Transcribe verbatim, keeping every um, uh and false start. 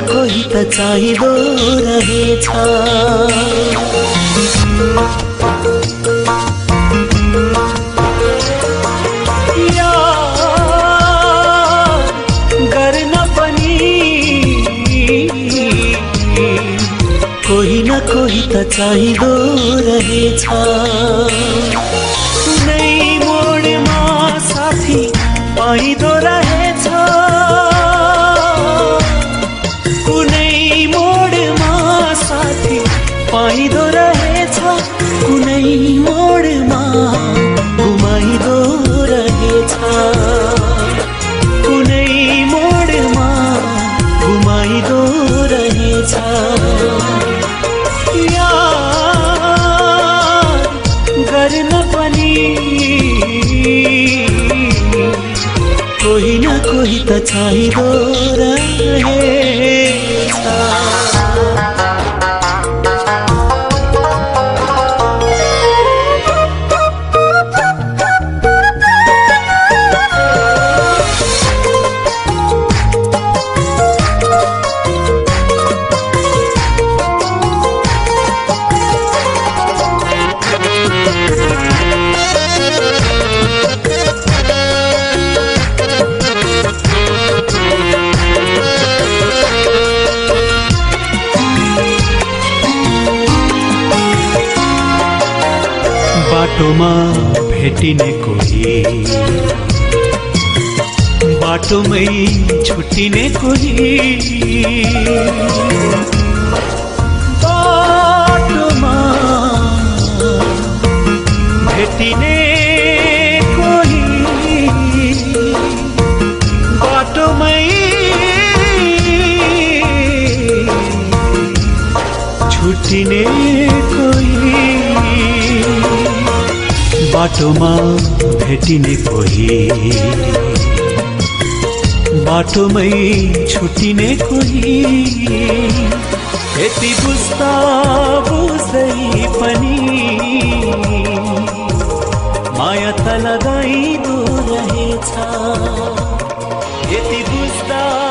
कोही त चाहिँदो रहेछ। कोही न कोही त चाहिँदो रहेछ। कुनै मोडमा साथी पाइँदो रहेछ। कुनै मोडमा साथी पाइँदो रहेछ। कुनै मोडमा घुमाइँदो रहेछ। कुनै मोडमा घुमाइँदो रहेछ। गर्न पनि कोही न कोही त चाहिँदो रहेछ। बाटोमा भेटिने कोही, बाटोमै छुट्टिने कोही। बाटोमा भेटिने कोही, बाटोमै छुट्टिने कोही। बाटोमा भेटिने कोही, बाटोमै छुट्टिने कोही। यति बुझ्दा बुझ्दै पनि माया त लगाइदो रहेछ। यति बुझ्दा